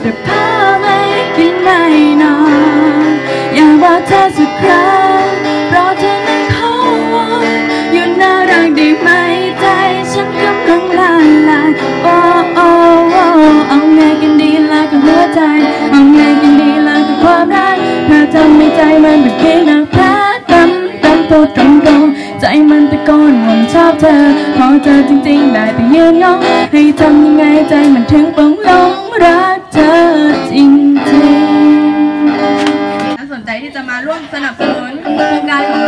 แต่พาไม่กินไม่นอนอยากบอกเธอสักครั้งเพราะเธอนั้นขอวอนหยุดน่ารักได้ไหมใจฉันกำลังละลายโอ้โอ้โอ้เอาไงกันดีล่ะกับหัวใจเอาไงกันดีล่ะกับความรักเธอทำให้ใจมันเป็นเพียงนักแพ้พูดตรงๆใจมันตะโกนว่าชอบเธอพอเจอจริงๆได้แต่ยืนงงให้ทำยังไงใจมันถึงปลงหลงรักเธอจริงๆสนใจที่จะมาร่วมสนับสนุนโครงการของ